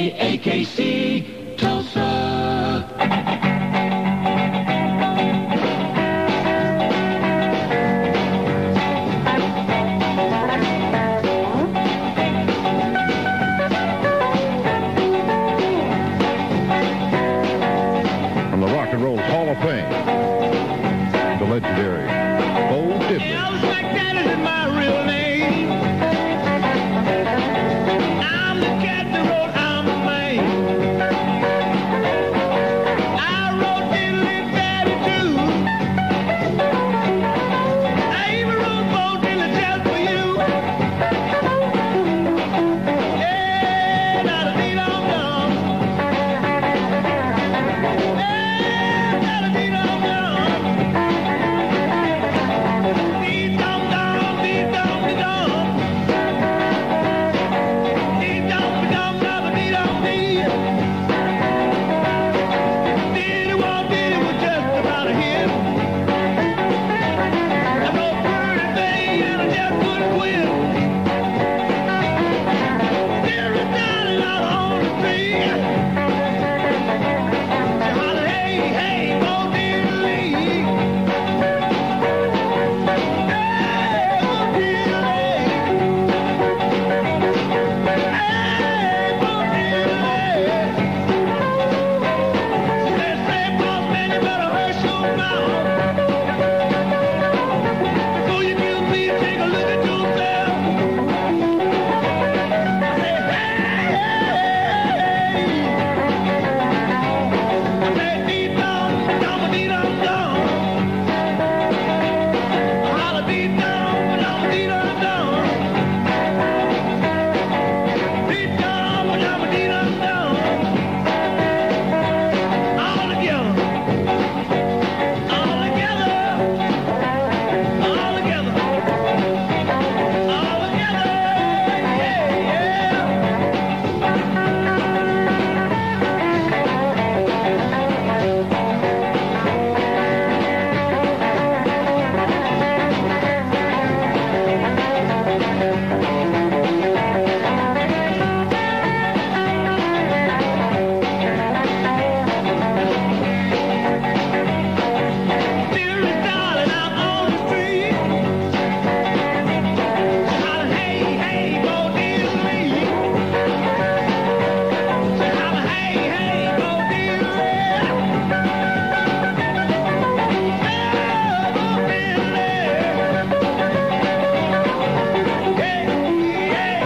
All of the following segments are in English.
KAKC, Tulsa. From the Rock and Roll Hall of Fame, the legendary Bo Diddley. Elvis McDaniel is my real name. I'm the cat that wrote I'm the man. I wrote Diddley Daddy too. I even wrote Bo Diddley just for you. Yeah, da-da-dee-dum-dum. Yeah, da-da-dee-dum-dum. Dee-dum-dum, dee-dum-dee-dum. Dee-dum-dee-dum, da-da-dee-dum-dee. Diddy-wah-diddy was just about a hit. I wrote Pretty Thing and I just couldn't quit. Diddley darling out on the street. She hollered, hey, hey, Bo Diddley. Hey, Bo Diddley. Hey, Bo Diddley. They say, boss man, you better hush your mouth. Before you kill me, take a look at yourself. I say, hey, I say, dee-dum, dum-a-dee-dum-dum. I holler, dee-dum, dum-a-dee-dum-dum. Dee-dum, dum-a-dee-dum-dum. All together. All together. All together. All together. Yeah, yeah. Diddley darling out on the street. She holler, hey, hey, Bo Diddley. She holler, hey, hey, Bo Diddley. Hey, Bo Diddley. Yeah, yeah,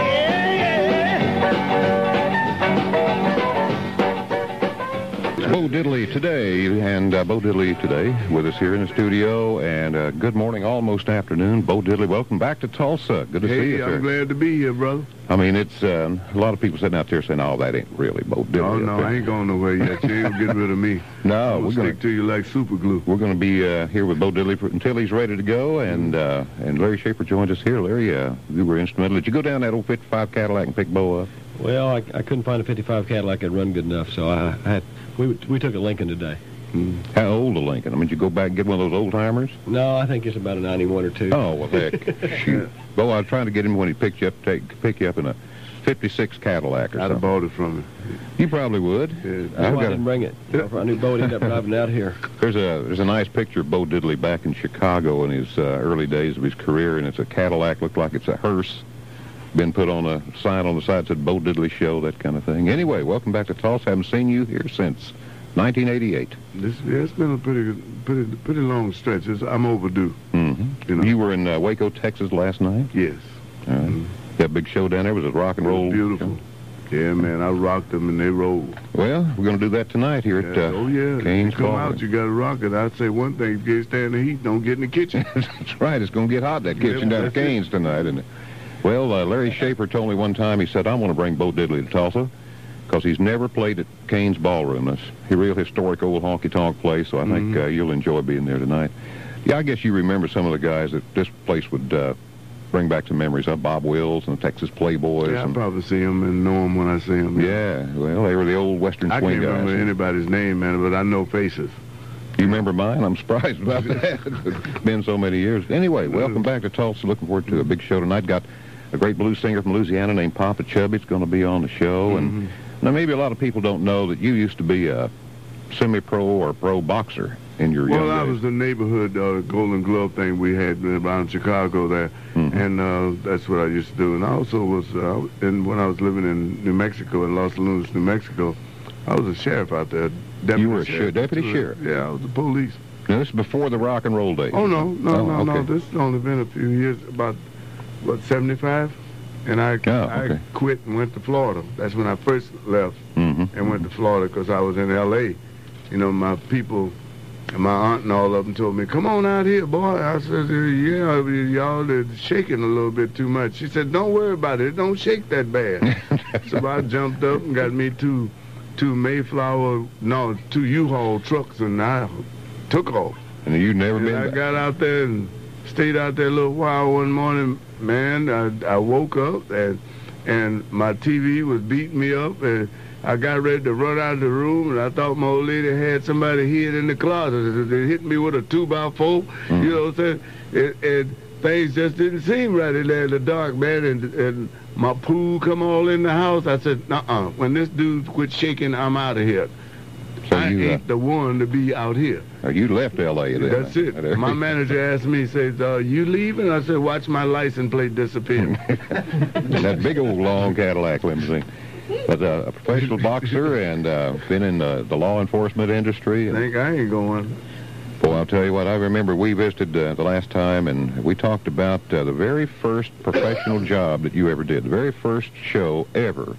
yeah. Bo Diddley today, and Bo Diddley today with us here in the studio, and good morning, almost afternoon. Bo Diddley, welcome back to Tulsa. Good to see you, sir. I'm glad to be here, brother. I mean, it's a lot of people sitting out there saying, "Oh, that ain't really Bo Diddley." Oh, no, I ain't going nowhere yet. You ain't getting rid of me. No, I'm we're gonna going stick to you like super glue. We're going to be here with Bo Diddley until he's ready to go, and Larry Schaefer joins us here. Larry, you were instrumental. Did you go down that old '55 Cadillac and pick Bo up? Well, I couldn't find a '55 Cadillac that run good enough, so we took a Lincoln today. How old a Lincoln? I mean, did you go back and get one of those old timers? No, I think it's about a 91 or 2. Oh, well, heck, shoot. Bo, I was trying to get him when he pick you up in a '56 Cadillac or I'd have something. bought it from him. You probably would. Yeah. That's why I didn't bring it. I knew Bo would end up driving out here. There's a nice picture of Bo Diddley back in Chicago in his early days of his career, and it's a Cadillac, looked like it's a hearse. Been put on a sign on the side that said Bo Diddley Show, that kind of thing. Anyway, welcome back to Tulsa. Haven't seen you here since 1988. It's been a pretty long stretch. I'm overdue. Mm-hmm. You were in Waco, Texas last night? Yes. All right. That big show down there was a rock and roll. Beautiful. Yeah, man, I rocked them and they rolled. Well, we're going to do that tonight here at Cain's You come Ballroom. out, you got to rock it. I'd say one thing, if you can't stand the heat, don't get in the kitchen. That's right. It's going to get hot, that kitchen down at that's it. Cain's tonight, isn't it? Well, Larry Schaefer told me one time, he said, I want to bring Bo Diddley to Tulsa because he's never played at Cain's Ballroom. That's a real historic old honky-tonk place, so I think you'll enjoy being there tonight. Yeah, I guess you remember some of the guys that this place would bring back some memories of. Bob Wills and the Texas Playboys. Yeah, I'll probably see him and know him when I see him. Yeah, well, they were the old Western I swing can't guys. remember anybody's name, man, but I know faces. You remember mine? I'm surprised about that. It's been so many years. Anyway, welcome back to Tulsa. Looking forward to a big show tonight. Got a great blues singer from Louisiana named Papa Chubby's going to be on the show. And now maybe a lot of people don't know that you used to be a semi-pro or pro boxer in your young Well, I days. was the neighborhood Golden Glove thing we had around Chicago there, and that's what I used to do. And I also was, when I was living in New Mexico, in Los Lunas, New Mexico, I was a sheriff out there. You were a deputy sheriff? Yeah, I was the police. Now, this is before the rock and roll days. Oh, no. okay. This has only been a few years, about, 75? And I okay. quit and went to Florida. That's when I first left and went to Florida because I was in L.A. You know, my people, and my aunt and all of them told me, come on out here, boy. I said, yeah, y'all are shaking a little bit too much. She said, don't worry about it. It don't shake that bad. So I jumped up and got me two U-Haul trucks, and I took off. And you've never And been I back. got out there and stayed out there a little while one morning. Man, I woke up and my TV was beating me up, and I got ready to run out of the room, and I thought my old lady had somebody hid in the closet. They hit me with a 2x4, you know what I'm saying? And things just didn't seem right in there in the dark, man, and my pool come all in the house. I said, when this dude quit shaking, I'm out of here. So I you, ain't the one to be out here. you left L.A. then. That's it. My manager asked me, says, you leaving? I said, watch my license plate disappear. That big old long Cadillac limousine. But a professional boxer and been in the law enforcement industry. And, Think I ain't going. boy, I'll tell you what, I remember we visited the last time, and we talked about the very first professional job that you ever did, the very first show ever.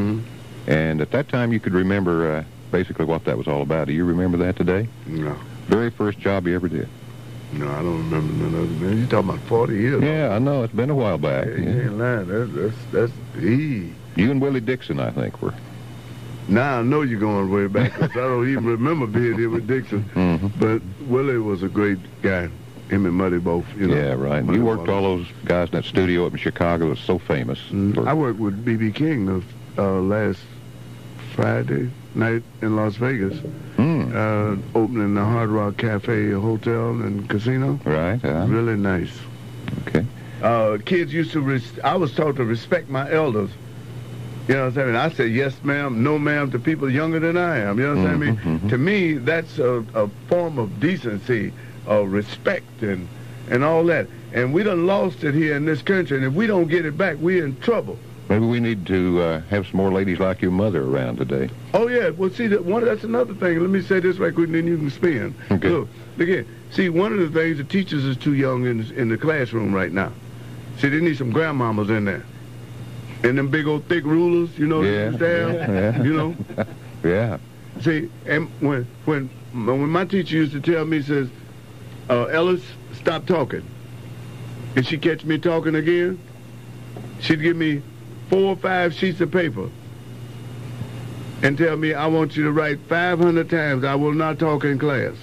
And at that time, you could remember basically what that was all about. Do you remember that today? No. Very first job you ever did. No, I don't remember none of it, man. You talking about 40 years ago. Yeah, I know. It's been a while back. Hey, you Yeah. ain't lying. That's You and Willie Dixon, I think, were. Now I know you're going way back, 'cause I don't even remember being here with Dixon. But Willie was a great guy. Him and Muddy both, you know. Yeah, right. Muddy You worked was. all those guys in that studio up in Chicago that's so famous. I worked with B.B. King last Friday night in Las Vegas, opening the Hard Rock Cafe Hotel and Casino. Right. Really nice. Okay. Kids used to, I was taught to respect my elders. You know what I'm saying? I said yes ma'am, no ma'am to people younger than I am. You know what I mean? To me, that's a form of decency, respect, and all that. And we done lost it here in this country, and if we don't get it back, we're in trouble. Maybe we need to have some more ladies like your mother around today. Oh, yeah. Well, see, that's another thing. Let me say this right quick, and then you can spin. Okay. Look, again, see, one of the things, the teachers is too young in the classroom right now. See, they need some grandmamas in there. And them big old thick rulers, you know, Yeah. Yeah. you know. Yeah. See, and when my teacher used to tell me, says, Ellis, stop talking. If she catch me talking again, she'd give me 4 or 5 sheets of paper and tell me, I want you to write 500 times, I will not talk in class.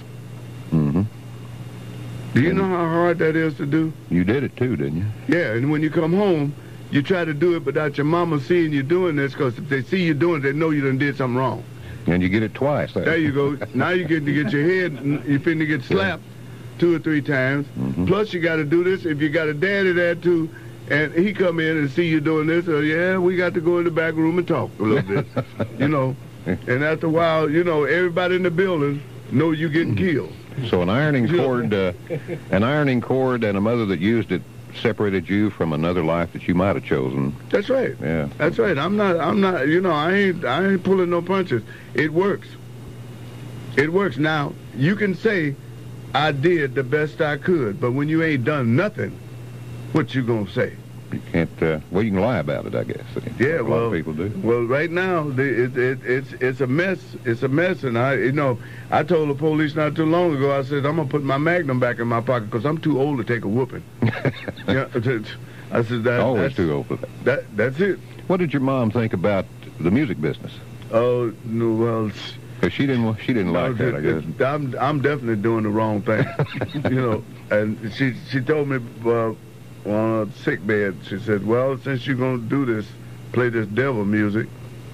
Do you know how hard that is to do? You did it too, didn't you? Yeah, and when you come home, you try to do it without your mama seeing you doing this, because if they see you doing it, they know you done did something wrong. And you get it twice. There you go. Now you get to get your head, you finna get slapped 2 or 3 times. Plus you got to do this if you got a daddy there too, and he come in and see you doing this. Yeah, we got to go in the back room and talk a little bit, you know. And after a while, you know, everybody in the building know you getting killed. So an ironing cord and a mother that used it separated you from another life that you might have chosen. That's right. Yeah. That's right. I'm not. You know, I ain't pulling no punches. It works. It works. Now you can say, I did the best I could, but when you ain't done nothing, what you gonna say? You can't. Well, you can lie about it, I guess. Yeah, a lot of people do. Well, right now it's a mess. It's a mess, and I told the police not too long ago. I said I'm gonna put my Magnum back in my pocket because I'm too old to take a whooping. Yeah, I said Always too old for that. That's it. What did your mom think about the music business? Oh no, well. 'Cause she didn't like that, I guess. I'm definitely doing the wrong thing, you know. And she told me on a sick bed, she said, well, since you're going to do this, play this devil music,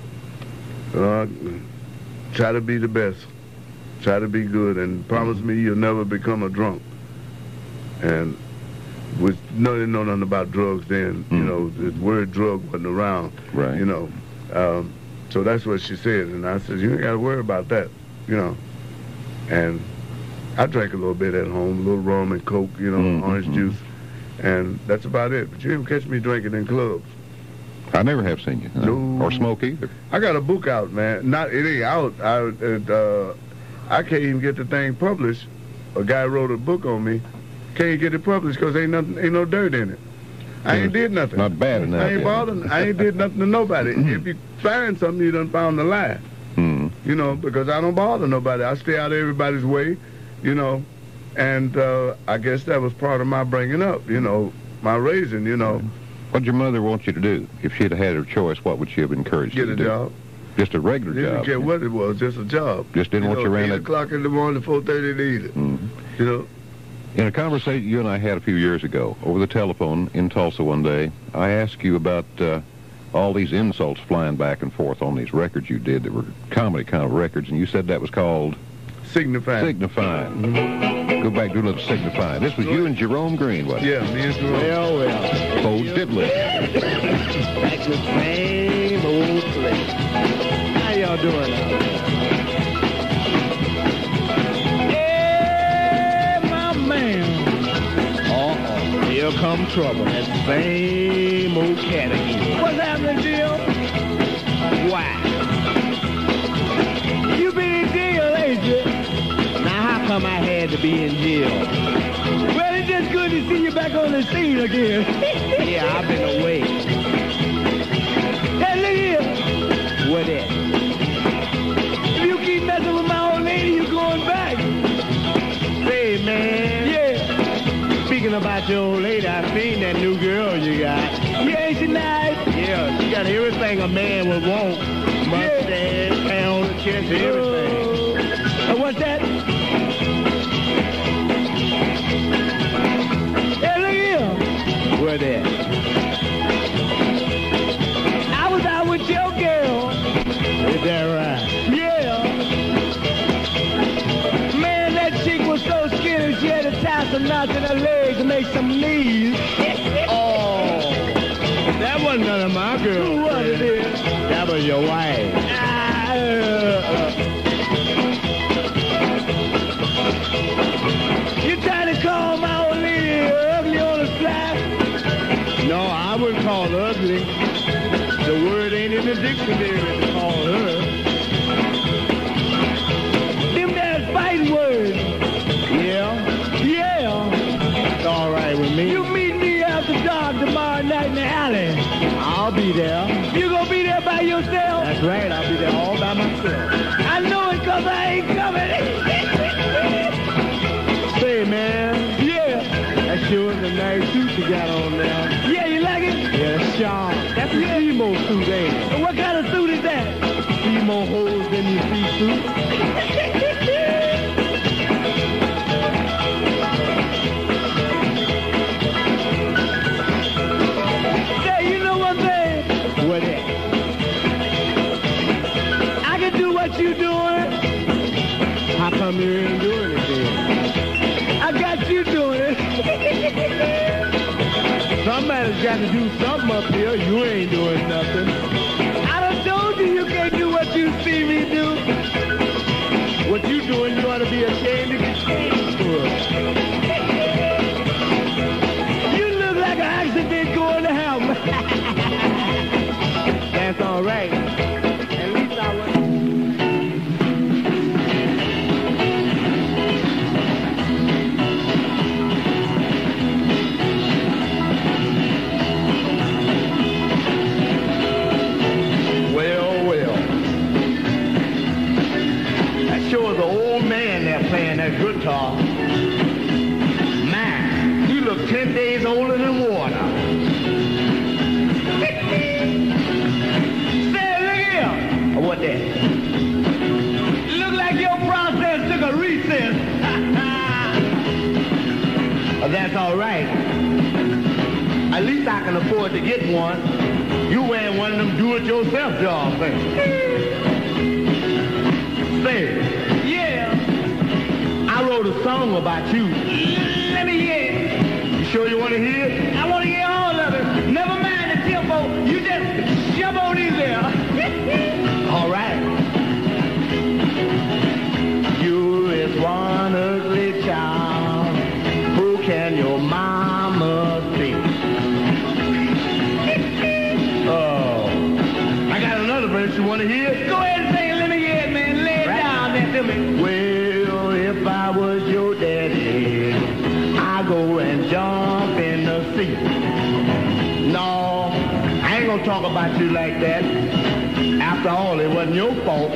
try to be the best. Try to be good and promise me you'll never become a drunk. And didn't know nothing about drugs then. You know, the word drug wasn't around. Right. You know, so that's what she said, and I said, you ain't got to worry about that. You know, and I drank a little bit at home, a little rum and Coke, you know, orange juice, and that's about it. But you didn't catch me drinking in clubs. I never have seen you. No. Or smoke either. I got a book out, man. It ain't out. I can't even get the thing published. A guy wrote a book on me. Can't get it published because ain't no dirt in it. I ain't did nothing. Not bad enough. I ain't bothered. I ain't did nothing to nobody. If you find something, you done found the lie. You know, because I don't bother nobody. I stay out of everybody's way, you know. And I guess that was part of my bringing up, you know, my raising, you know. What'd your mother want you to do? If she'd have had her choice, what would she have encouraged you to do? Get a job. Just a regular Didn't job? care what it was, just a job. Just didn't want you around 8 that... o'clock in the morning, 4:30 in the evening. You know. In a conversation you and I had a few years ago, over the telephone in Tulsa one day, I asked you about all these insults flying back and forth on these records you did that were comedy kind of records, and you said that was called... Signifying. Signifying. Go back, do a little signifying. This was you and Jerome Green, wasn't it? Yeah, me and Jerome. Well. Bo Diddley. Back to the same old place. How y'all doing out there? Hey, my man. Here come trouble. That same old cat again. What's happening, Jim? Why? You been in jail, ain't you? Now, how come I had to be in jail? Well, it's just good to see you back on the scene again. Yeah, I've been away. Hey, look here. What that? If you keep messing with my old lady, you going back. Say, man. Yeah. Speaking about your old lady, I seen that new girl you got. Yeah, ain't she nice? Yeah, she got everything a man would want. Mustache, hair on the chest, everything. What's that? Hey, look here. What that? I was out with your girl. Is that right? Yeah. Man, that chick was so skinny she had to tie some knots in her legs to make some knees. Oh. That wasn't none of my girls. Who was it? That was your wife. You trying to call my old lady ugly on the fly? No, I wouldn't call her ugly. The word ain't in the dictionary to call her. Them there's fighting words. Yeah? Yeah. It's all right with me. You meet me after dark tomorrow night in the alley. I'll be there. You gonna be there by yourself? That's right, I'll be there all by myself. I know it cause I ain't coming. Say, man. Yeah. That sure is a nice suit you got on now. Yeah, you like it? Yeah, that's sharp. That's a Seymour suit, ain't it? What kind of suit is that? Seymour holes in your feet suit. Say, you know one thing? What that? I can do what you doing. How come you ain't doing it then? I got you doing it. Somebody's got to do something up here. You ain't doing nothing. I done told you can't do what you see me do. What you doing, you ought to be ashamed to get paid for. You look like an accident going to hell. That's all right. At least I was. Playing that guitar. Man, you look 10 days older than water. Say, look here. What that? Look like your process took a recess. That's all right. At least I can afford to get one. You wearing one of them do-it-yourself job things. Say, I wrote a song about you. Let me hear it. You sure you want to hear it? I want to hear all of it. Never mind the tempo. You just jump on in there. All right. You is one ugly child. Who can your mama be? Oh, I got another verse you want to hear? Go ahead and sing it. Let me hear it, man. Lay it down there to me. Well, if I was your daddy, I'd go and jump in the sea. No, I ain't gonna talk about you like that. After all, it wasn't your fault.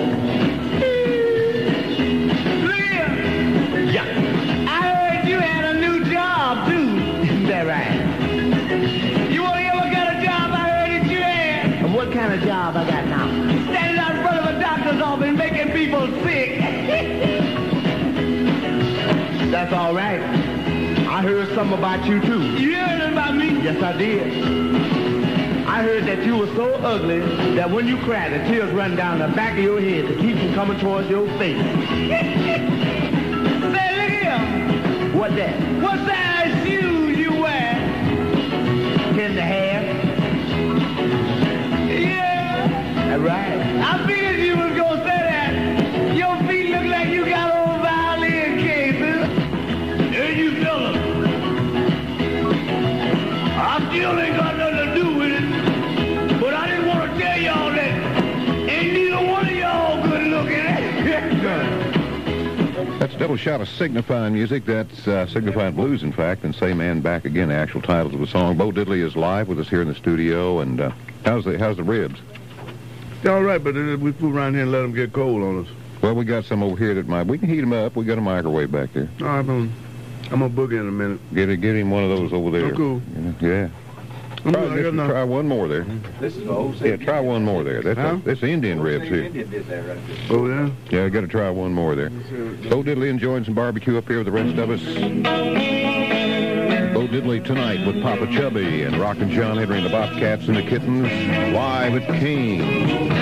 Yeah, I heard you had a new job, too. Is that right? You want to hear what kind of job I heard that you had? What kind of job I got now? Standing out in front of a doctor's office making people sick. That's all right. I heard something about you, too. You heard about me? Yes, I did. I heard that you were so ugly that when you cried, the tears run down the back of your head to keep them coming towards your face. What that? What size shoes you wear? 10 and a half. Yeah. That's right. I figured you was gonna say that. Your feet look like you got old violin cases. Hey, you fellas. I still ain't got nothing to do with it. But I didn't want to tell y'all that ain't neither one of y'all good looking. That's a double shot of signifying music. That's signifying blues, in fact, and Say Man Back Again, the actual titles of the song. Bo Diddley is live with us here in the studio, and how's the ribs? They're all right, but we flew around here and let them get cold on us. Well, we got some over here that we can heat them up. We got a microwave back there. No, I'm gonna boogie in a minute. Get him one of those over there. Oh, cool. Yeah. Try one more there. This is old. Yeah, try one more there. That's Indian ribs here. Oh, yeah? Yeah, got to try one more there. Bo Diddley enjoying some barbecue up here with the rest of us. Bo Diddley tonight with Papa Chubby and Rockin' John Henry and the Bobcats and the Kittens live at King.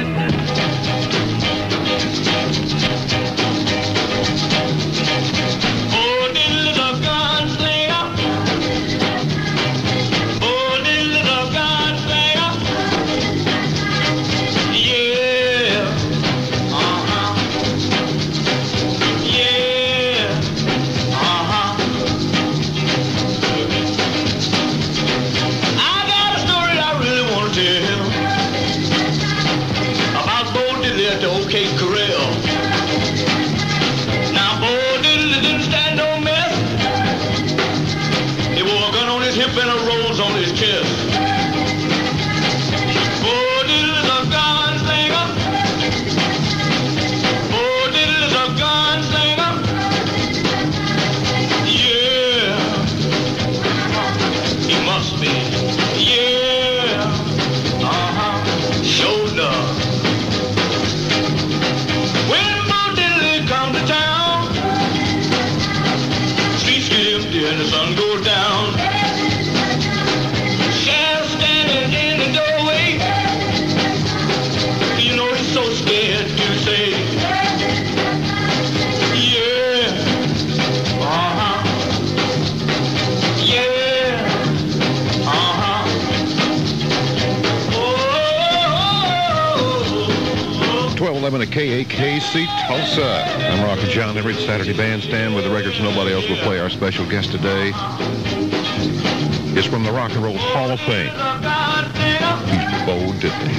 A KAKC Tulsa. I'm Rockin' John Henry, Saturday Bandstand with the records nobody else will play. Our special guest today is from the Rock and Roll Hall of Fame. He's Bo Diddley.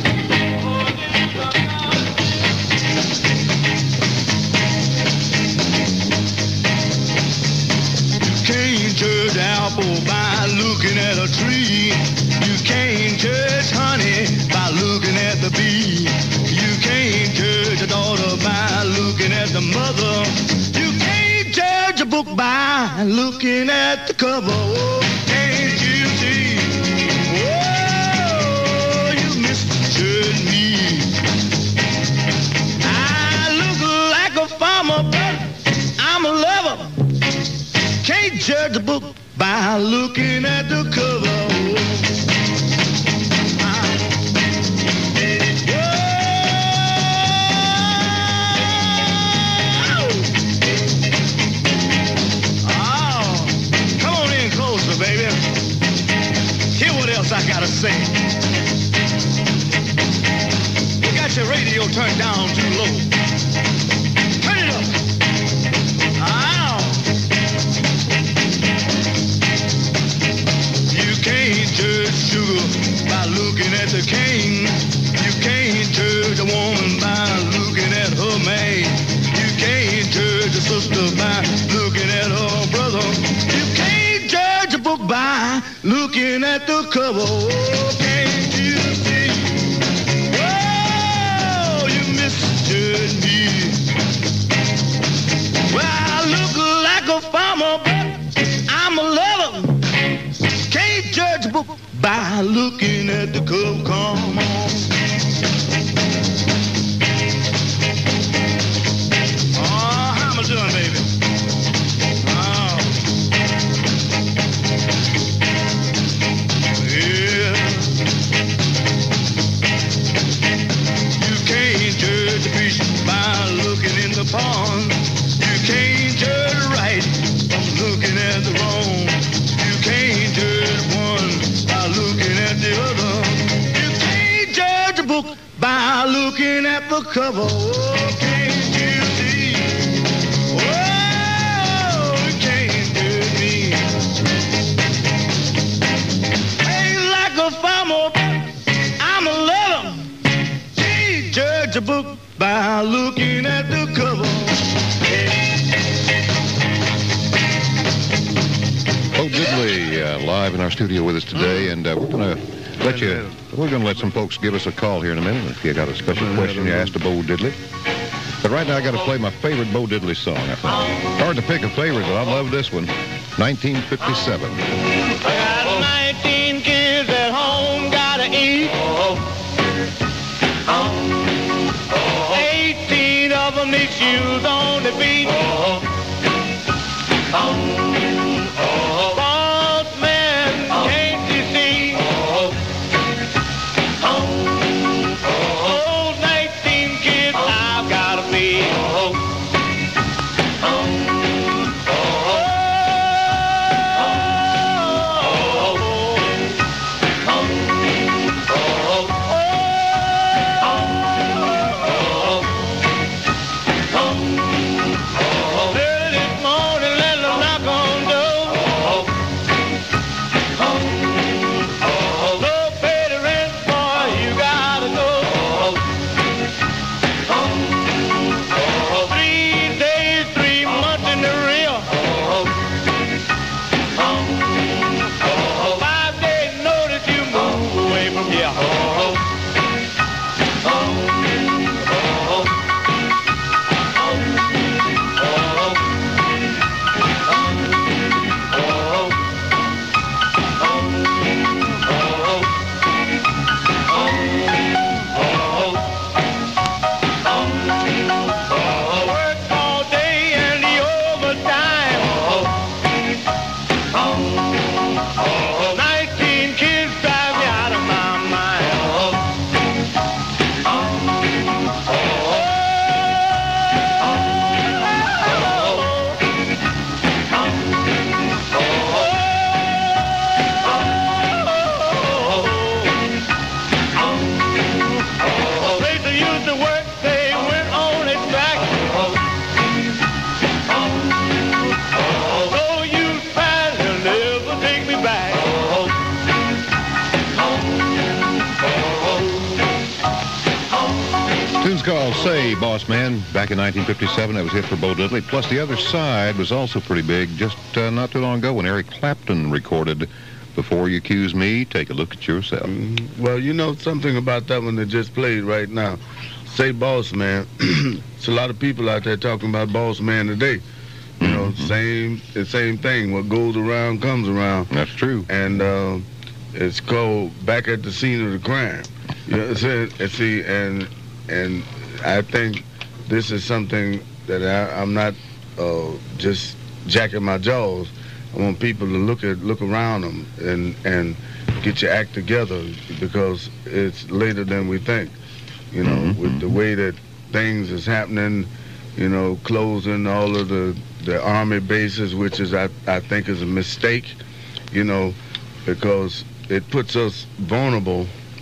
You can't judge an apple by looking at a tree. You can't judge honey by looking at the bee. You can't judge a daughter by looking at the mother. You can't judge a book by looking at the cover. Oh, can't you see? Oh, you misjudged me. I look like a farmer, but I'm a lover. Can't judge a book by looking at the cover. your radio turned down too low. Turn it up. Ow. You can't judge sugar by looking at the cane. You can't judge a woman by looking at her man. You can't judge a sister by looking at her brother. You can't judge a book by looking at the cover. Oh, can't you see? Oh, you misjudge me. Well, I look like a farmer, but I'm a lover. Can't judge a book by looking at the cover. Come on. Oh, how am I doing, baby? Oh. Yeah. You can't judge a fish by looking in the pond. You can't judge right from looking at the wrong. You can't judge one by looking at the other. You can't judge a book by looking at the cover. Oh, can't you see? Oh, you can't judge me. Ain't like a farmer, but I'm a lover. Can't judge a book by looking at the cover. Bo Diddley live in our studio with us today, and we're gonna let some folks give us a call here in a minute if you got a special question you asked to Bo Diddley. But right now I got to play my favorite Bo Diddley song. I think hard to pick a favorite, but I love this one. 1957. I got 19 kids at home, gotta eat. 18 of them need shoes on the feet. Boss man, can't you see? Those 19 kids I've gotta feed. Early this morning, let them knock on doors. No pay the rent, boy, you gotta go. 3 days, 3 months in the real. 5 days notice you move away from here. Work all day and the overtime. 19 kids drive me out of my mind. Place I used to work, they went on its back. No use trying, they'll never take me back. Tune's called Say, Boss Man. Back in 1957, that was hit for Bo Diddley. Plus, The Other Side was also pretty big just not too long ago when Eric Clapton recorded Before You Accuse Me, Take a Look at Yourself. Well, you know something about that one that just played right now. Say Boss Man. It's a lot of people out there talking about Boss Man today. You know, the same thing. What goes around comes around. That's true. And it's called Back at the Scene of the Crime. You know, see, and I think this is something that I'm not just jacking my jaws. I want people to look around them and get your act together, because it's later than we think. You know, with the way that things is happening, you know, closing all of the army bases, which is I think is a mistake. You know, because it puts us vulnerable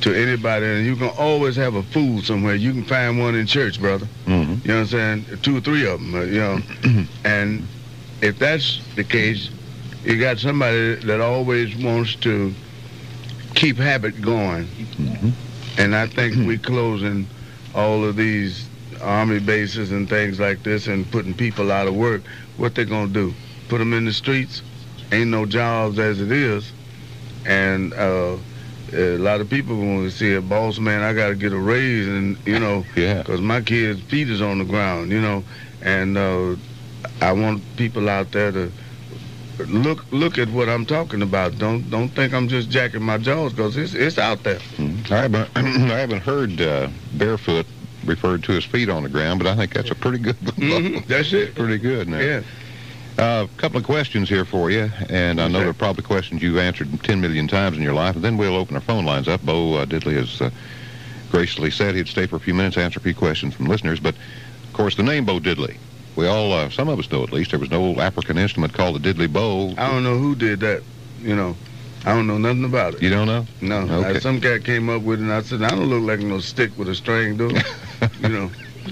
to anybody, and you can always have a fool somewhere. You can find one in church, brother. Mm-hmm. You know what I'm saying? 2 or 3 of them, you know. And if that's the case, you got somebody that always wants to keep habit going. Mm-hmm. And I think we closing all of these army bases and things like this and putting people out of work. What they gonna do? Put them in the streets? Ain't no jobs as it is. And a lot of people want to see a boss man, I got to get a raise, and you know, because my kid's feet is on the ground, you know, and I want people out there to look at what I'm talking about. Don't think I'm just jacking my jaws, because it's out there. I haven't heard Barefoot referred to his feet on the ground, but I think that's a pretty good one. That's it. Pretty good now. Yeah. A couple of questions here for you, and I know they're probably questions you've answered 10 million times in your life, and then we'll open our phone lines up. Bo Diddley has graciously said he'd stay for a few minutes, answer a few questions from listeners, but, of course, the name Bo Diddley, we all, some of us know at least, there was an old African instrument called the diddley bow. I don't know who did that, you know. I don't know nothing about it. You don't know? No. Okay. Some cat came up with it, and I said, I don't look like no stick with a string, do it? You know.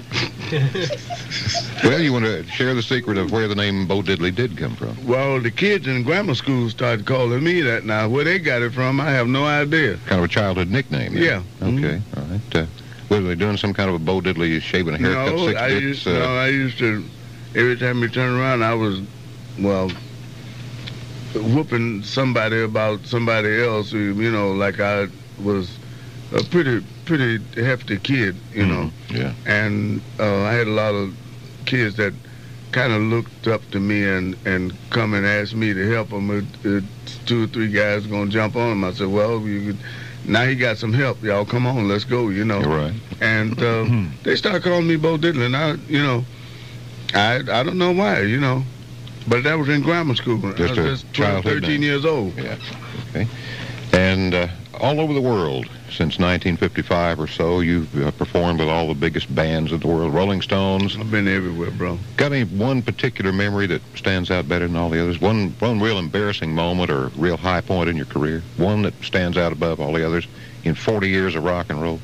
Well, you want to share the secret of where the name Bo Diddley did come from? Well, the kids in grammar school started calling me that now. Where they got it from, I have no idea. Kind of a childhood nickname, then. Yeah. Okay, all right. Were they doing some kind of a Bo Diddley shaving a haircut? No, I used to, every time we turned around, I was, well, whooping somebody about somebody else, who, you know, like I was a pretty hefty kid, you know. Yeah. And I had a lot of kids that kind of looked up to me and come and asked me to help them. 2 or 3 guys going to jump on him. I said, well, now he got some help. Y'all come on, let's go, you know. You're right. And they started calling me Bo Diddley. And I don't know why, you know. But that was in grammar school. Just I was 12, 13 name. years old. Yeah. Okay. And all over the world, since 1955 or so, you've performed with all the biggest bands of the world, Rolling Stones. I've been everywhere, bro. Got any one particular memory that stands out better than all the others? One real embarrassing moment or real high point in your career? One that stands out above all the others in 40 years of rock and roll?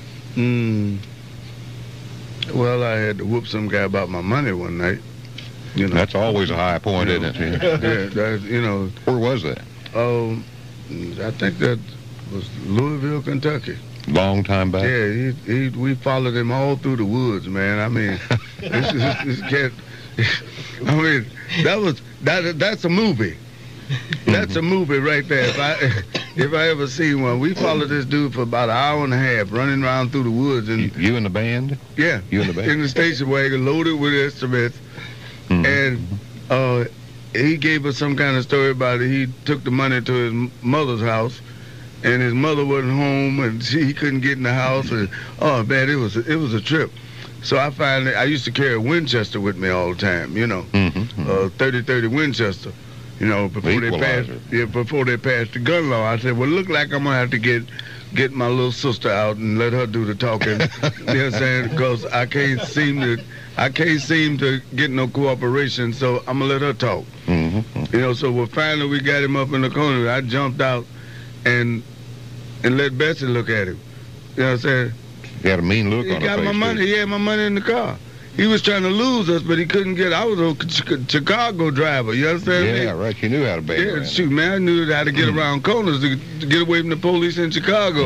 Well, I had to whoop some guy about my money one night. You know. That's always a high point, isn't it? Yeah, you know. Where was that? I think that was Louisville, Kentucky. Long time back? Yeah, we followed him all through the woods, man. I mean, this cat, I mean, that's a movie. That's a movie right there. If I ever see one. We followed this dude for about an hour and a half, running around through the woods. And you and the band? Yeah. You and the band? In the station wagon, loaded with instruments. And he gave us some kind of story about it. He took the money to his mother's house, and his mother wasn't home, and he couldn't get in the house. And oh man, it was a trip. So I used to carry a Winchester with me all the time, you know, 30-30 Winchester, you know, before they passed the gun law. I said, well, look like I'm gonna have to get my little sister out and let her do the talking. You know what I'm saying? Because I can't seem to get no cooperation, so I'm gonna let her talk. You know, so finally we got him up in the corner. I jumped out and let Bessie look at him. You know what I'm saying? He had a mean look on his face. He got my money. He had my money in the car. He was trying to lose us, but he couldn't get. I was a Chicago driver. You understand me? Yeah, right. You knew how to bang around. Shoot, man, I knew how to get around corners to get away from the police in Chicago.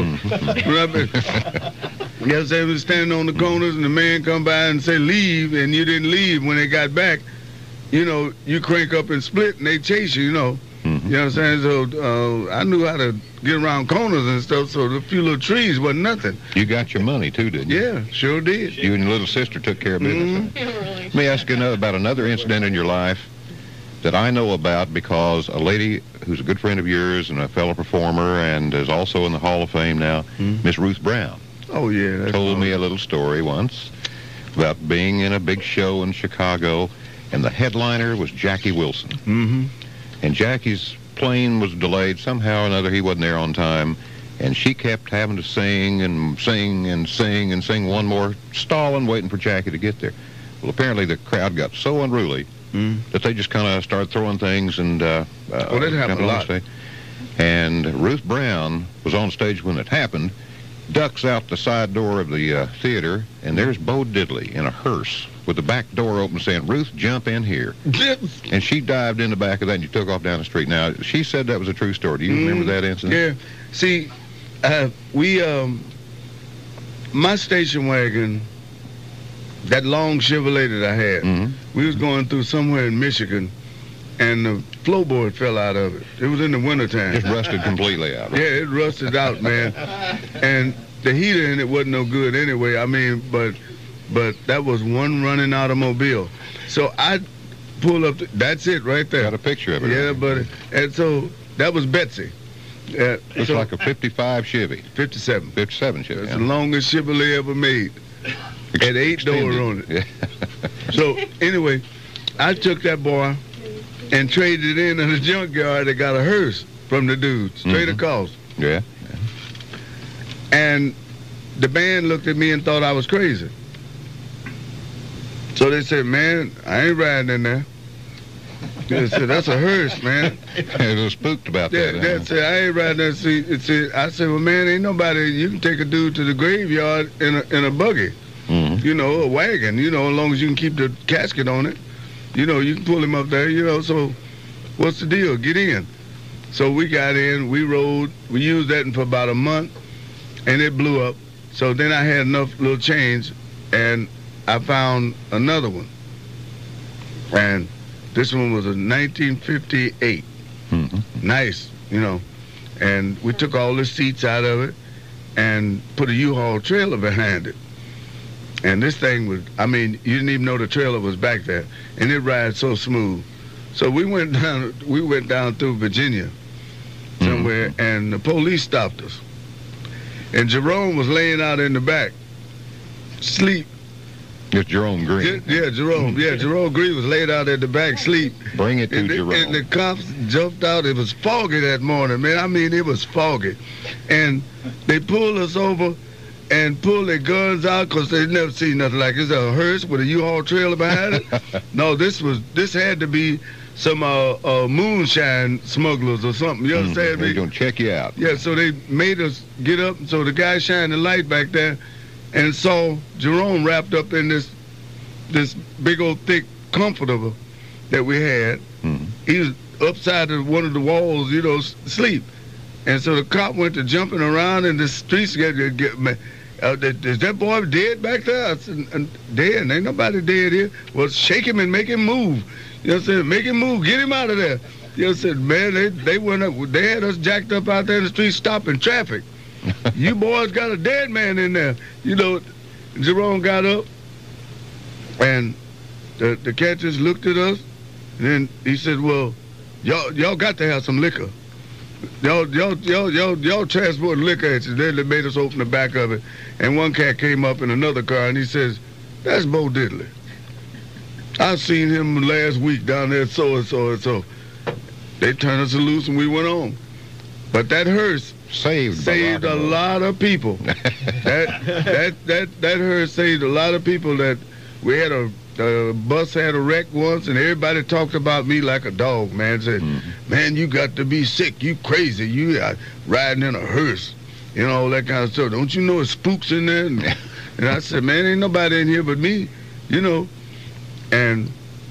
You know what I'm saying? We was standing on the corners, and the man come by and say, leave, and you didn't leave. When they got back, you know, you crank up and split, and they chase you, you know. You know what I'm saying? So I knew how to get around corners and stuff, so the few little trees wasn't nothing. You got your money, too, didn't you? Yeah, sure did. You and your little sister took care of business. Let me ask you about another incident in your life that I know about, because a lady who's a good friend of yours and a fellow performer and is also in the Hall of Fame now, Miss Ruth Brown. Oh, yeah. Told me a little story once about being in a big show in Chicago, and the headliner was Jackie Wilson. And Jackie's plane was delayed somehow or another. He wasn't there on time, and she kept having to sing and sing and sing and sing one more, stalling, waiting for Jackie to get there. Well, apparently the crowd got so unruly that they just kind of started throwing things and that happened a lot. And Ruth Brown was on stage when it happened, ducks out the side door of the theater, and there's Bo Diddley in a hearse with the back door open saying, "Ruth, jump in here." And she dived in the back of that and you took off down the street. Now, she said that was a true story. Do you remember that incident? Yeah. See, my station wagon, that long Chevrolet that I had, we was going through somewhere in Michigan, and the floorboard fell out of it. It was in the wintertime. Just rusted completely out. Yeah, it rusted out, man. And the heater in it wasn't no good anyway. I mean, but that was one running automobile. So I pull up, that's it right there. Got a picture of it. Yeah, right? buddy. And so that was Betsy. Looks like a 55 Chevy. 57. 57 Chevy. That's the longest Chevrolet ever made. Had 8 doors on it. Yeah. So anyway, I took that boy and traded it in the junkyard. They got a hearse from the dude, straight across. Yeah. And the band looked at me and thought I was crazy. So they said, "Man, I ain't riding in there." They said, "That's a hearse, man." It was spooked about that. They said, "I ain't riding there." I said, "Well, man, ain't nobody. You can take a dude to the graveyard in a buggy, you know, a wagon, you know, as long as you can keep the casket on it. You know, you can pull him up there, you know, so what's the deal? Get in." So we got in, we rode, we used that for about a month, and it blew up. So then I had enough little change, and I found another one. And this one was a 1958. Nice, you know. And we took all the seats out of it and put a U-Haul trailer behind it. And this thing was, I mean, you didn't even know the trailer was back there. And it rides so smooth. So we went down through Virginia somewhere, and the police stopped us. And Jerome was laying out in the back, asleep. It's Jerome Green. Yeah, Jerome. Yeah, Jerome Green was laid out at the back, sleep. Bring it to Jerome. And the cops jumped out. It was foggy that morning, man. I mean, it was foggy. And they pulled us over and pulled their guns out because they'd never seen nothing like this. A hearse with a U-Haul trailer behind it. No, this had to be some moonshine smugglers or something. You understand me? They're going to check you out. Yeah, so they made us get up. So the guy shined the light back there and saw Jerome wrapped up in this big old thick comforter that we had. He was upside of one of the walls, you know, asleep. And so the cop went to jumping around in the streets. Is that boy dead back there? I said, "Dead? Ain't nobody dead here." Well, shake him and make him move. You know what I'm saying? Make him move. Get him out of there. You know what I'm saying? Man, they went up. They had us jacked up out there in the street stopping traffic. You boys got a dead man in there. You know, Jerome got up, and the catchers looked at us, and then he said, "Well, y'all got to have some liquor. Y'all transport liquor at you." Then they made us open the back of it, and one cat came up in another car, and he says, "That's Bo Diddley. I seen him last week down there, so and so and so." They turned us loose, and we went on. But that hearse saved a lot of people. that hearse saved a lot of people. That we had the bus had a wreck once, and everybody talked about me like a dog, man. Said, "Man, you got to be sick. You crazy. You riding in a hearse, you know, all that kind of stuff. Don't you know it's spooks in there?" And I said, "Man, ain't nobody in here but me, you know." And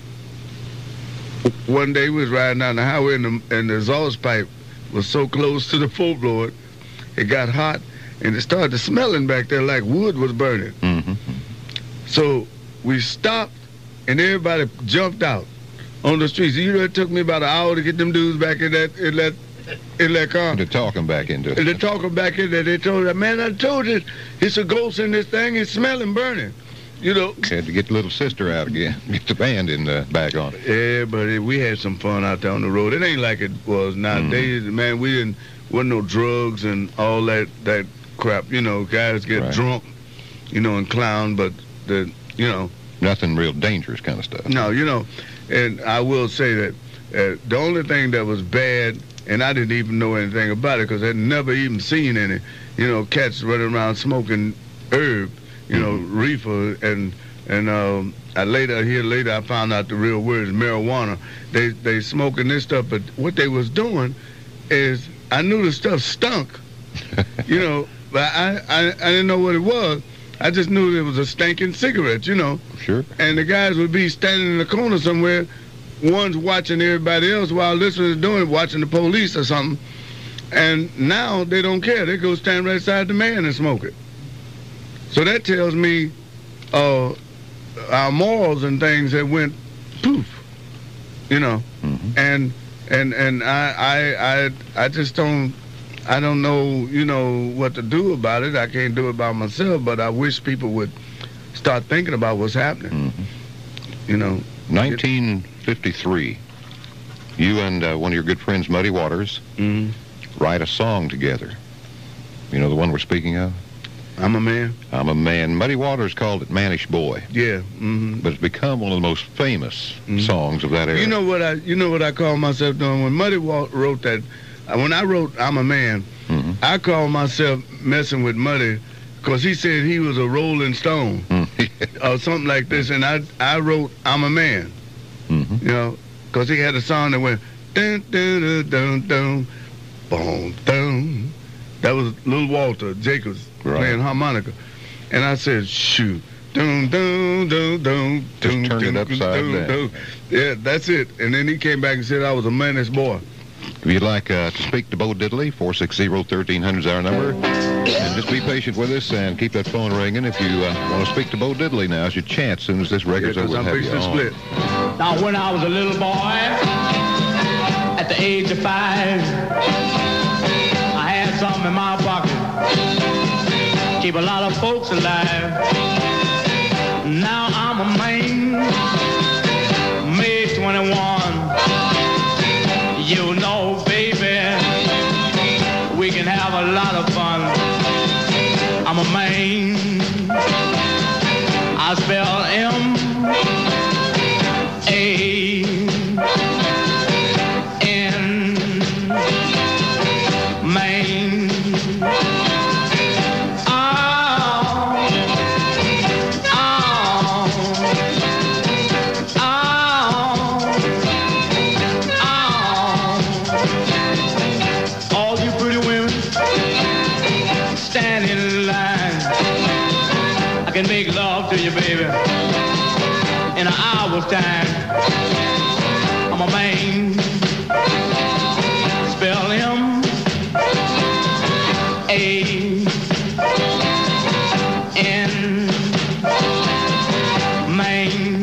one day we was riding down the highway, and the exhaust pipe was so close to the floorboard, it got hot, and it started smelling back there like wood was burning. So we stopped, and everybody jumped out on the streets. You know, it took me about an hour to get them dudes back in that car. To talk them back into it. And to talk them back in there, they told them, "Man, I told you, it's a ghost in this thing. It's smelling burning." You know. Had to get the little sister out again, get the band in the back on it. Yeah, but we had some fun out there on the road. It ain't like it was nowadays, man. Wasn't no drugs and all that crap. You know, guys get drunk, you know, and clown, but you know. Nothing real dangerous kind of stuff. No, you know, and I will say that the only thing that was bad, and I didn't even know anything about it because I'd never even seen any, you know, cats running around smoking herb, you know, reefer, and later I found out the real word is marijuana. They smoking this stuff, but what they was doing is, I knew the stuff stunk, you know, but I didn't know what it was. I just knew it was a stinking cigarette, you know. Sure. And the guys would be standing in the corner somewhere, one's watching everybody else while this one's doing it, watching the police or something. And now they don't care. They go stand right beside the man and smoke it. So that tells me our morals and things that went poof, you know. And I just don't know, you know, what to do about it. I can't do it by myself, but I wish people would start thinking about what's happening. You know. 1953. You and one of your good friends, Muddy Waters, write a song together. You know the one we're speaking of? I'm a Man. I'm a Man. Muddy Waters called it Mannish Boy. Yeah. But it's become one of the most famous songs of that era. You know what I call myself doing? When Muddy wrote that, when I wrote I'm a Man, I call myself messing with Muddy because he said he was a Rolling Stone or something like this, and I wrote I'm a Man. You know, because he had a song that went dun dun dun dun dun boom dun. That was Little Walter Jacobs playing harmonica, and I said shoot. Dun, dun, dun, dun, Just dun, turn it dun, upside dun, down. dun. Yeah, that's it. And then he came back and said I was a mannish boy. If you'd like to speak to Bo Diddley, 460-1300 is our number. And just be patient with us and keep that phone ringing. If you want to speak to Bo Diddley, now's your chance. As soon as this record's over, we'll I'm have you fixing to on. split. Now, when I was a little boy, at the age of 5, I had something in my pocket. Keep a lot of folks alive. Now I'm a man, May 21. You know, baby, we can have a lot of fun. I'm a man. I spell M-A-N, man. All you pretty women stand in line. I can make love to you, baby, in an hour's time. I'm a man. Spell M-A-N, man.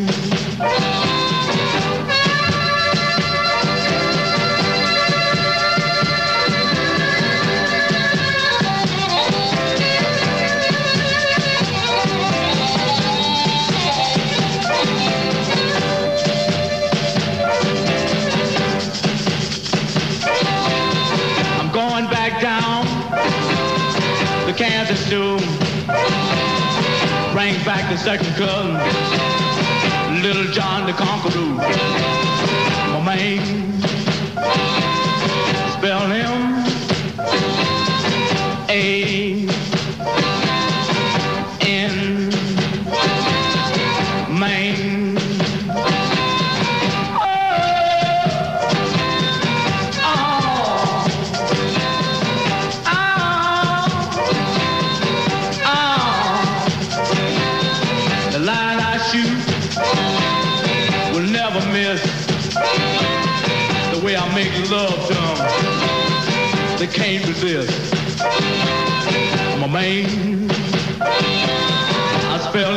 I'm going back down to Kansas to bring back the second cousin, Little John the Conqueror. My man, spell M-A-N, man. The line I shoot will never miss. The way I make love to them, they can't resist. I'm a man. I spell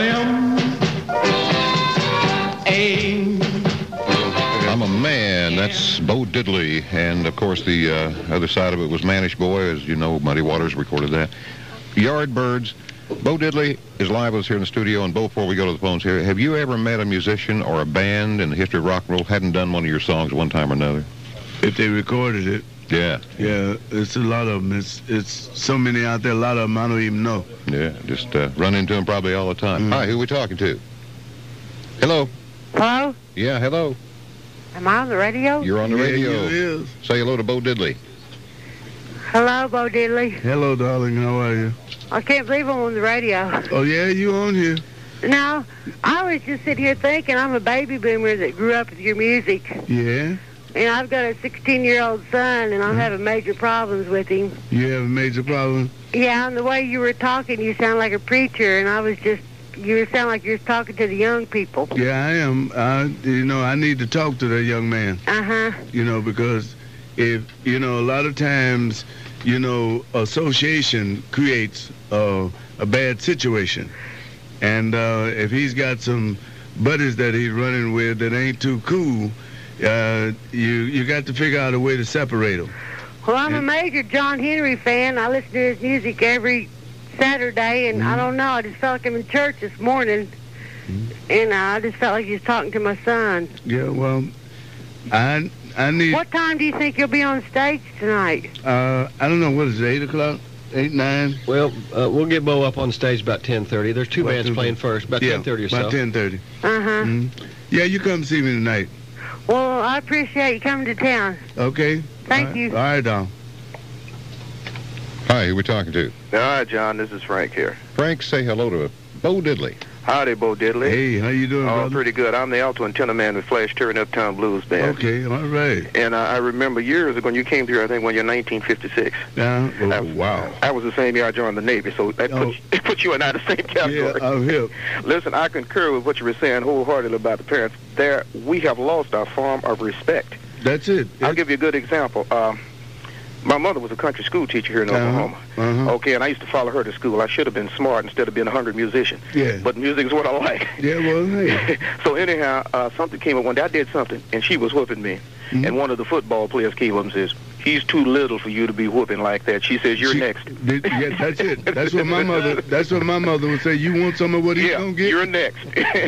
M-A. I'm a Man. That's Bo Diddley. And, of course, the other side of it was Mannish Boy. As you know, Muddy Waters recorded that. Yardbirds. Bo Diddley is live with us here in the studio. And, Bo, before we go to the phones here, have you ever met a musician or a band in the history of rock and roll hadn't done one of your songs one time or another? If they recorded it, Yeah. yeah, it's a lot of them. It's so many out there. A lot of them I don't even know. Yeah, just run into them probably all the time. Hi, who are we talking to? Hello? Hello? Yeah, hello. Am I on the radio? You're on the radio. Yeah, you is. Say hello to Bo Diddley. Hello, Bo Diddley. Hello, darling. How are you? I can't believe I'm on the radio. Oh, yeah, you on here. Now, I was just sitting here thinking I'm a baby boomer that grew up with your music. Yeah. And I've got a 16-year-old son, and I'm having major problems with him. You have a major problem? Yeah, and the way you were talking, you sound like a preacher, and you sound like you're talking to the young people. Yeah, I am. I need to talk to that young man. Uh-huh. Because if, a lot of times, association creates a bad situation. And if he's got some buddies that he's running with that ain't too cool, you got to figure out a way to separate them. Well, I'm a major John Henry fan. I listen to his music every Saturday, and I don't know. I just felt like I'm in church this morning, and I just felt like he was talking to my son. Yeah, well, I need... What time do you think you'll be on stage tonight? I don't know. What is it, 8 o'clock? 8, 9? Well, we'll get Bo up on stage about 10:30. There's two bands playing first, about 10:30 or so. About 10:30. Uh-huh. Yeah, you come see me tonight. Well, I appreciate you coming to town. Okay. Thank you. All right, Don. Hi, who we talking to? Hi, John. This is Frank here. Frank, say hello to Bo Diddley. Howdy, Bo Diddley. Hey, how you doing, brother? Pretty good. I'm the alto and tenor man with Flash Turin Uptown Blues Band. Okay, all right. And I remember years ago when you came here, I think when you're 1956. Yeah. Wow. That was the same year I joined the Navy, so that puts you and I in the same category. Yeah, I'm hip. Listen, I concur with what you were saying wholeheartedly about the parents. We have lost our form of respect. That's it. I'll give you a good example. My mother was a country school teacher here in Oklahoma. Okay, and I used to follow her to school. I should have been smart instead of being a hungry musician. Yeah. But music is what I like. Yeah, well, hey. So anyhow, something came up one day. I did something, and she was whooping me. And one of the football players came up and says, "He's too little for you to be whooping like that." She says, "You're next." Yeah, that's it. That's what my mother would say. You want some of what he's gonna get? You're next.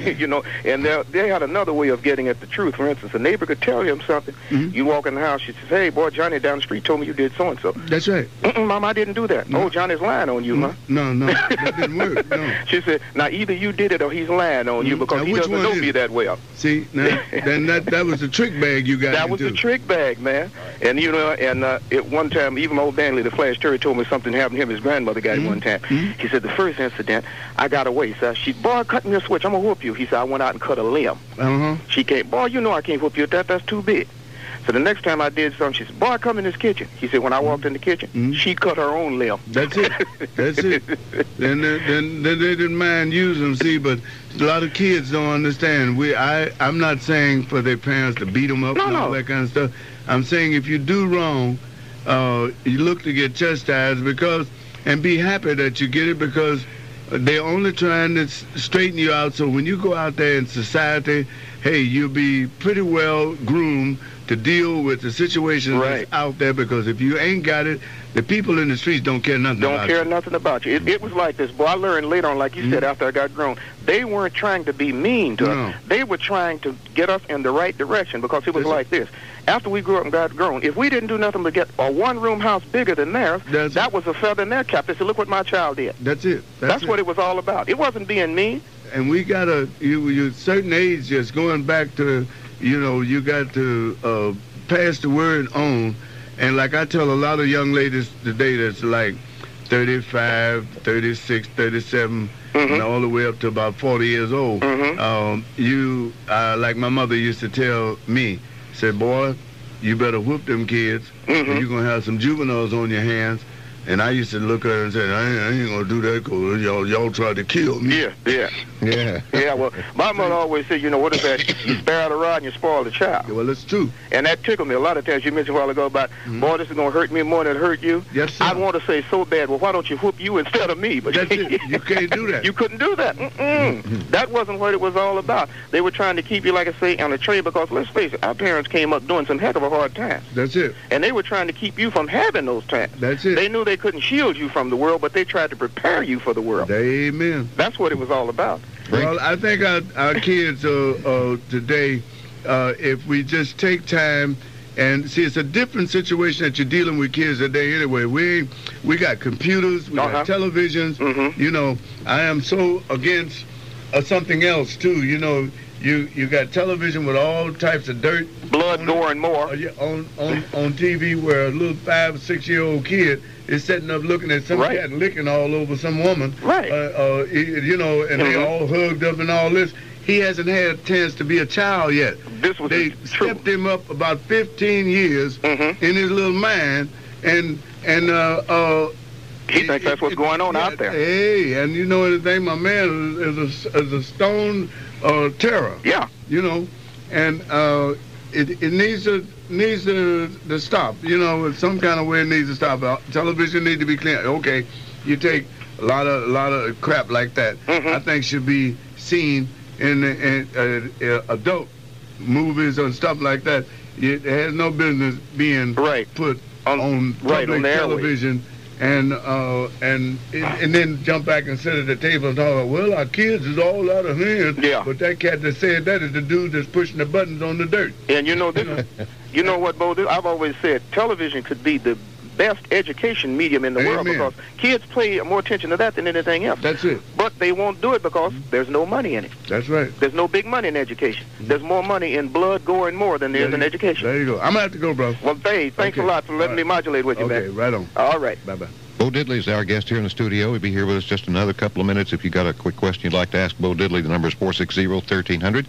And they had another way of getting at the truth. For instance, a neighbor could tell him something. You walk in the house, she says, "Hey, boy, Johnny down the street told me you did so and so." That's right. Mom, I didn't do that. No. Oh, Johnny's lying on you, huh? No, that didn't work. No. She said, "Now either you did it or he's lying on you because he doesn't know me that well." See, now then that was the trick bag you got. That was the trick bag, man. And at one time, even old Danley, the Flash Terry, told me something happened to him. His grandmother got it one time. He said, the first incident, I got away. So she, "Boy, cut me a switch. I'm going to whoop you." He said, "I went out and cut a limb." She came, "Boy, you know I can't whoop you at that. That's too big." So the next time I did something, she said, "Boy, come in this kitchen." He said, when I walked in the kitchen, she cut her own limb. That's it. That's it. Then they didn't mind using them, see, but a lot of kids don't understand. I'm not saying for their parents to beat them up all that kind of stuff. I'm saying if you do wrong, you look to get chastised and be happy that you get it because they're only trying to straighten you out. So when you go out there in society, hey, you'll be pretty well groomed to deal with the situation that's out there, because if you ain't got it, the people in the streets don't care nothing about you. Don't care nothing about you. It was like this. Boy, I learned later on, like you said, after I got grown, they weren't trying to be mean to us. They were trying to get us in the right direction, because it was like this. After we grew up and got grown, if we didn't do nothing but get a one-room house bigger than theirs, that was a feather in their cap. They said, "Look what my child did." That's it. That's what it was all about. It wasn't being mean. And we got you certain age, just going back to, you got to pass the word on. And like I tell a lot of young ladies today that's like 35, 36, 37, and all the way up to about 40 years old, like my mother used to tell me, said, "Boy, you better whoop them kids, or you're going to have some juveniles on your hands." And I used to look at her and say, I ain't going to do that because y'all tried to kill me. Yeah. Yeah, well, my mother always said, what is that? You spare the rod and you spoil the child. Yeah, well, that's true. And that tickled me a lot of times. You mentioned a while ago about, boy, this is going to hurt me more than it hurt you. Yes, sir. I'd want to say so bad, well, why don't you whoop you instead of me? But that's it. You can't do that. You couldn't do that. That wasn't what it was all about. They were trying to keep you, like I say, on the train, because let's face it, our parents came up doing some heck of a hard time. That's it. And they were trying to keep you from having those times. That's it. They knew they couldn't shield you from the world, but they tried to prepare you for the world. Amen. That's what it was all about. Well, I think our kids today, if we just take time and see, it's a different situation that you're dealing with kids today anyway. We got computers, we got televisions. I am so against something else too. You got television with all types of dirt, blood, gore, and more on TV, where a little 5 or 6 year old kid is sitting up looking at some cat and licking all over some woman, and they all hugged up and all this. he hasn't had a chance to be a child yet. This was They true. stepped him up about 15 years Mhm. in his little mind, and He thinks that's what's going on out there. Hey, and you know anything, my man is a stone terror. Yeah. You know, and it needs to stop. You know, some kind of way it needs to stop. Television needs to be clean. Okay, you take a lot of crap like that. Mhm. I think should be seen in adult movies and stuff like that. It has no business being Right. put On- on right, public on the airwaves. television. And then jump back and sit at the table and talk about, well, our kids is all out of hand. Yeah. But that cat that said that is the dude that's pushing the buttons on the dirt. And you know this is, you know what, Bo? I've always said television could be the best education medium in the world Amen. because kids pay more attention to that than anything else. That's it. But they won't do it because there's no money in it. That's right. There's no big money in education. There's more money in blood, gore, and more than there is in education. There you go. I'm going to have to go, bro. Well, thanks Okay. a lot for letting All me right. modulate with you, Okay, man. right on. All right. Bye-bye. Bo Diddley is our guest here in the studio. He'll be here with us just another couple of minutes. If you got a quick question you'd like to ask Bo Diddley, the number is 460-1300.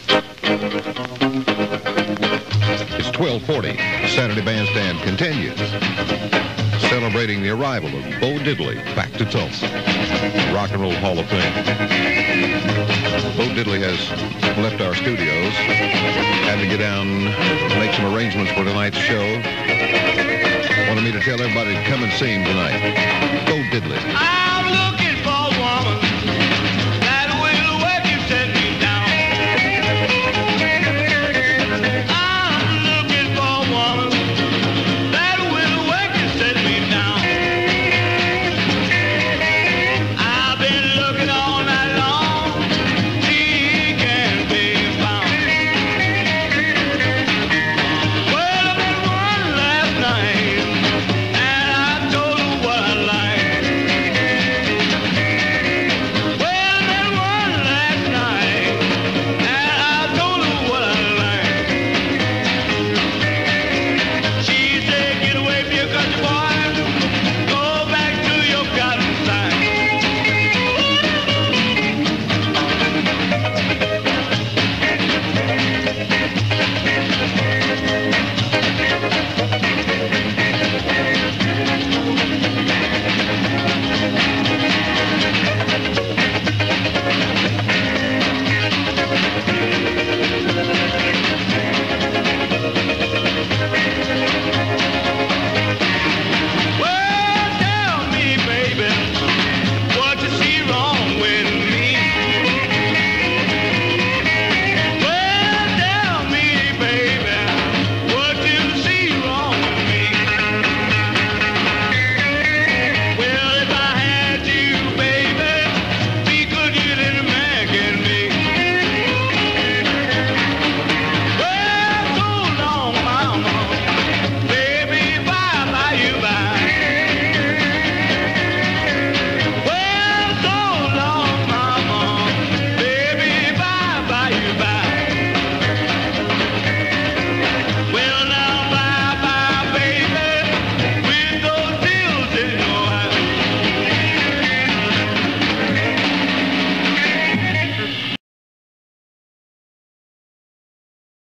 It's 1240. Saturday Bandstand continues. Celebrating the arrival of Bo Diddley back to Tulsa. Rock and Roll Hall of Fame. Bo Diddley has left our studios. Had to get down, make some arrangements for tonight's show. Wanted me to tell everybody to come and see him tonight. Bo Diddley. I'm looking